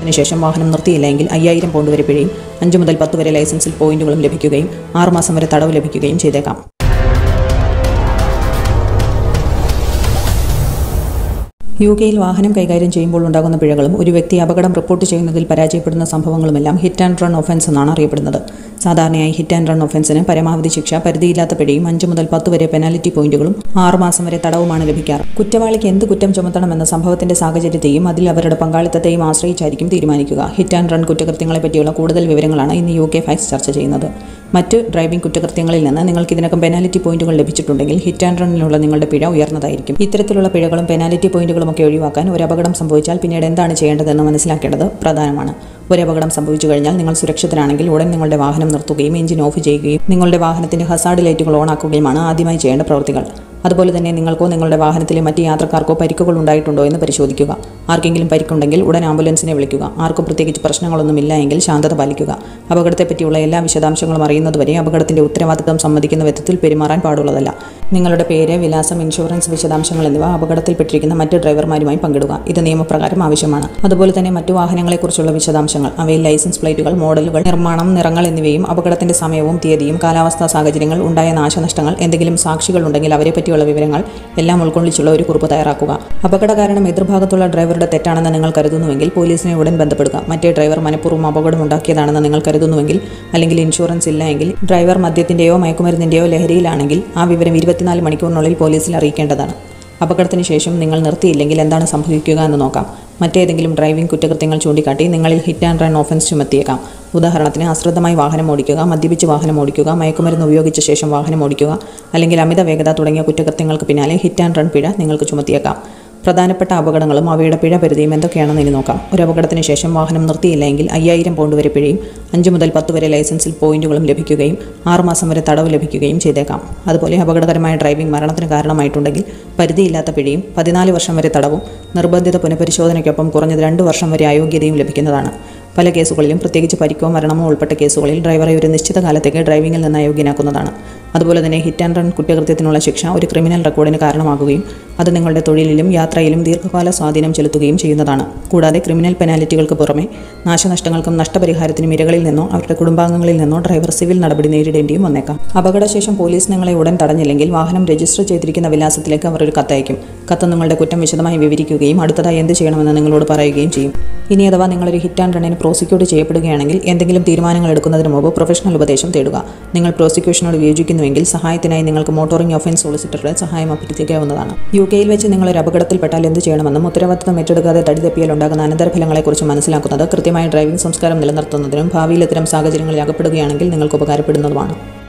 അതിനുശേഷം വാഹനം നിർത്തിയില്ലെങ്കിൽ 5000 പൗണ്ട് വരെ പിഴയും 5 മുതൽ 10 വരെ ലൈസൻസിൽ പോയിന്റുകളും ലഭിക്കുകയും 6 മാസം വരെ തടവ് ലഭിക്കുകയും ചെയ്തേക്കാം. യുകെയിൽ വാഹനം കൈകാര്യം ചെയ്യുമ്പോൾ ഉണ്ടാകുന്ന പിഴകളും ഒരു വ്യക്തി അപകടം റിപ്പോർട്ട് ചെയ്യുന്നതിൽ പരാജയപ്പെടുന്ന സംഭവങ്ങളുമെല്ലാം ഹിറ്റ് ആൻഡ് റൺ ഒഫൻസ് എന്നാണ് അറിയപ്പെടുന്നത്. സാധാരണയായി ഹിറ്റ് ആൻഡ് റൺ ഒഫൻസിന് പരമാവധി ശിക്ഷ പരിധിയില്ലാത്ത പിഴയും 5 മുതൽ 10 വരെ പെനാൽറ്റി പോയിന്റുകളും 6 മാസം വരെ തടവുമാണ് ലഭിക്കാറ്. കുറ്റവാളിക്ക് എന്ത് കുറ്റം ചുമത്തണമെന്ന സംഭവത്തിന്റെ സാഹചര്യത്തെയും അതിൽ അവരുടെ പങ്കാളിത്തത്തെയും ആശ്രയിച്ചായിരിക്കും തീരുമാനിക്കുക. ഹിറ്റ് ആൻഡ് റൺ കുറ്റകൃത്യങ്ങളെ പറ്റിയുള്ള കൂടുതൽ വിവരങ്ങളാണ് ഇന്ന് UK ഫാക്സ് ചർച്ച ചെയ്യുന്നത്. മറ്റ് ഡ്രൈവിംഗ് കുറ്റകൃത്യങ്ങളിൽ നിന്ന് നിങ്ങൾക്ക് ഇതിനകം പെനാൽറ്റി പോയിന്റുകൾ ലഭിച്ചിട്ടുണ്ടെങ്കിൽ ഹിറ്റ് ആൻഡ് റണ്ണിലുള്ള നിങ്ങളുടെ പിഴ ഉയർന്നതായിരിക്കും. ഇത്തരത്തിലുള്ള പിഴകളും പെനാൽറ്റി പോയിന്റുകളും ഒക്കെ ഒഴിവാക്കാൻ ഒരു അപകടം സംഭവിച്ചാൽ പിന്നീട് എന്താണ് ചെയ്യേണ്ടതെന്ന് മനസ്സിലാക്കേണ്ടത് പ്രധാനമാണ്. ഒരു അപകടം സംഭവിച്ചു കഴിഞ്ഞാൽ നിങ്ങൾ സുരക്ഷിതരാണെങ്കിൽ ഉടൻ നിങ്ങളുടെ വാഹനം നിർത്തുകയും എഞ്ചിൻ ഓഫ് ചെയ്യുകയും നിങ്ങളുടെ വാഹനത്തിന്റെ ഹസാർഡ് ലൈറ്റുകൾ ഓൺ ആക്കുകയുമാണ് ആദ്യമായി ചെയ്യേണ്ട പ്രവൃത്തികൾ. അതുപോലെ തന്നെ നിങ്ങൾക്കോ നിങ്ങളുടെ വാഹനത്തിലെ മറ്റ് യാത്രക്കാർക്കോ പരിക്കുകൾ ഉണ്ടായിട്ടുണ്ടോ എന്ന് പരിശോധിക്കുക. ആർക്കെങ്കിലും പരിക്കുണ്ടെങ്കിൽ ഉടൻ ആംബുലൻസിനെ വിളിക്കുക. ആർക്കും പ്രത്യേകിച്ച് പ്രശ്നങ്ങളൊന്നുമില്ല എങ്കിൽ ശാന്തത പാലിക്കുക. അപകടത്തെപ്പറ്റിയുള്ള എല്ലാ വിശദാംശങ്ങളും അറിയുന്നതുവരെ അപകടത്തിന്റെ ഉത്തരവാദിത്തം സമ്മതിക്കുന്ന വിധത്തിൽ പെരുമാറാൻ പാടുള്ളതല്ല. നിങ്ങളുടെ പേര്, വിലാസം, ഇൻഷുറൻസ് വിശദാംശങ്ങൾ എന്നിവ അപകടത്തിൽപ്പെട്ടിരിക്കുന്ന മറ്റ് ഡ്രൈവർമാരുമായി പങ്കിടുക. ഇത് നിയമപ്രകാരം ആവശ്യമാണ്. അതുപോലെ തന്നെ മറ്റു വാഹനങ്ങളെക്കുറിച്ചുള്ള വിശദാംശങ്ങൾ, അവയിൽ ലൈസൻസ് പ്ലേറ്റുകൾ, മോഡലുകൾ, നിർമ്മാണം, നിറങ്ങൾ എന്നിവയും അപകടത്തിന്റെ സമയവും തീയതിയും, കാലാവസ്ഥാ സാഹചര്യങ്ങൾ, ഉണ്ടായ നാശനഷ്ടങ്ങൾ, എന്തെങ്കിലും സാക്ഷികൾ ഉണ്ടെങ്കിൽ അവരെപ്പറ്റി വിവരങ്ങൾ എല്ലാം ഉൾക്കൊള്ളിച്ചുള്ള ഒരു കുറിപ്പ് തയ്യാറാക്കുക. അപകട കാരണം എതിർഭാഗത്തുള്ള ഡ്രൈവറുടെ തെറ്റാണെന്ന് നിങ്ങൾ കരുതുന്നുവെങ്കിൽ പോലീസിനെ ഉടൻ ബന്ധപ്പെടുക. മറ്റേ ഡ്രൈവർ മനഃപൂർവ്വം അപകടം ഉണ്ടാക്കിയതാണെന്ന് നിങ്ങൾ കരുതുന്നുവെങ്കിൽ അല്ലെങ്കിൽ ഇൻഷുറൻസ് ഇല്ല എങ്കിൽ ഡ്രൈവർ മദ്യത്തിന്റെയോ മയക്കുമരുന്നിന്റെയോ ലഹരിയിലാണെങ്കിൽ ആ വിവരം 24 മണിക്കൂറിനുള്ളിൽ പോലീസിൽ അറിയിക്കേണ്ടതാണ്. അപകടത്തിന് ശേഷം നിങ്ങൾ നിർത്തിയില്ലെങ്കിൽ എന്താണ് സംഭവിക്കുക എന്ന് നോക്കാം. മറ്റേതെങ്കിലും ഡ്രൈവിംഗ് കുറ്റകൃത്യങ്ങൾ ചൂണ്ടിക്കാട്ടി നിങ്ങളിൽ ഹിറ്റ് ആൻഡ് റൺ ഓഫൻസ് ചുമത്തിയേക്കാം. ഉദാഹരണത്തിന് അശ്രദ്ധമായി വാഹനം ഓടിക്കുക, മദ്യപിച്ച് വാഹനം ഓടിക്കുക, മയക്കുമരുന്ന് ഉപയോഗിച്ച ശേഷം വാഹനം ഓടിക്കുക, അല്ലെങ്കിൽ അമിത വേഗത തുടങ്ങിയ കുറ്റകൃത്യങ്ങൾക്ക് പിന്നാലെ ഹിറ്റ് ആൻഡ് റൺ പിഴ നിങ്ങൾക്ക് ചുമത്തിയേക്കാം. പ്രധാനപ്പെട്ട അപകടങ്ങളും അവയുടെ പിഴ പരിധിയും എന്തൊക്കെയാണെന്ന് ഇനി നോക്കാം. ഒരു അപകടത്തിന് ശേഷം വാഹനം നിർത്തിയില്ലെങ്കിൽ 5000 പൗണ്ട് വരെ പിഴയും 5 മുതൽ 10 വരെ ലൈസൻസിൽ പോയിന്റുകളും ലഭിക്കുകയും 6 മാസം വരെ തടവ് ലഭിക്കുകയും ചെയ്തേക്കാം. അതുപോലെ അപകടകരമായ ഡ്രൈവിംഗ് മരണത്തിന് കാരണമായിട്ടുണ്ടെങ്കിൽ പരിധിയില്ലാത്ത പിഴയും 14 വർഷം വരെ തടവും നിർബന്ധിത പുനഃപരിശോധനയ്ക്കൊപ്പം കുറഞ്ഞത് 2 വർഷം വരെ അയോഗ്യതയും ലഭിക്കുന്നതാണ്. പല കേസുകളിലും, പ്രത്യേകിച്ച് പരിക്കോ മരണമോ ഉൾപ്പെട്ട കേസുകളിൽ ഡ്രൈവറെ ഒരു നിശ്ചിത കാലത്തേക്ക് ഡ്രൈവിംഗിൽ നിന്ന് അയോഗ്യനാക്കുന്നതാണ്. അതുപോലെ തന്നെ ഹിറ്റ് ആൻഡ് റൺ കുറ്റകൃത്യത്തിനുള്ള ശിക്ഷ ഒരു ക്രിമിനൽ റെക്കോർഡിന് കാരണമാകുകയും അത് നിങ്ങളുടെ തൊഴിലിലും യാത്രയിലും ദീർഘകാല സ്വാധീനം ചെലുത്തുകയും ചെയ്യുന്നതാണ്. കൂടാതെ ക്രിമിനൽ പെനാൽറ്റികൾക്ക് പുറമെ നാശനഷ്ടങ്ങൾക്കും നഷ്ടപരിഹാരത്തിനും ഇരകളിൽ നിന്നോ അവരുടെ കുടുംബാംഗങ്ങളിൽ നിന്നോ ഡ്രൈവർ സിവിൽ നടപടി നേരിടേണ്ടിയും വന്നേക്കാം. അപകടശേഷം പോലീസ് നിങ്ങളെ ഉടൻ തടഞ്ഞില്ലെങ്കിൽ വാഹനം രജിസ്റ്റർ ചെയ്തിരിക്കുന്ന വിലാസത്തിലേക്ക് അവർ ഒരു കത്തയക്കും. കത്ത് നിങ്ങളുടെ കുറ്റം വിശദമായി വിവരിക്കുകയും അടുത്തതായി എന്ത് ചെയ്യണമെന്ന് നിങ്ങളോട് പറയുകയും ചെയ്യും. ഇനി അഥവാ നിങ്ങളൊരു ഹിറ്റ് ആൻഡ് റണ്ണിന് പ്രോസിക്യൂട്ട് ചെയ്യപ്പെടുകയാണെങ്കിൽ എന്തെങ്കിലും തീരുമാനങ്ങൾ എടുക്കുന്നതിന് മുമ്പ് പ്രൊഫഷണൽ ഉപദേശം തേടുക. നിങ്ങൾ പ്രോസിക്യൂഷനോട് വിയോജിക്കുന്നുവെങ്കിൽ സഹായത്തിനായി നിങ്ങൾക്ക് മോട്ടോറിംഗ് ഒഫൻസ് സോളിസിറ്ററുടെ സഹായം അഭ്യർത്ഥിക്കാവുന്നതാണ്. യുകെയിൽ വെച്ച് നിങ്ങളൊരു അപകടത്തിൽപ്പെട്ടാൽ എന്ത് ചെയ്യണമെന്നും ഉത്തരവാദിത്തം ഏറ്റെടുക്കാതെ തടി തപ്പിയാൽ ഉണ്ടാകുന്ന അനന്തരഫലങ്ങളെക്കുറിച്ച് മനസ്സിലാക്കുന്നത് കൃത്യമായ ഡ്രൈവിംഗ് സംസ്കാരം നിലനിർത്തുന്നതിനും ഭാവിയിൽ ഇത്തരം സാഹചര്യങ്ങളിൽ അകപ്പെടുകയാണെങ്കിൽ നിങ്ങൾക്ക് ഉപകാരപ്പെടുന്നതുമാണ്.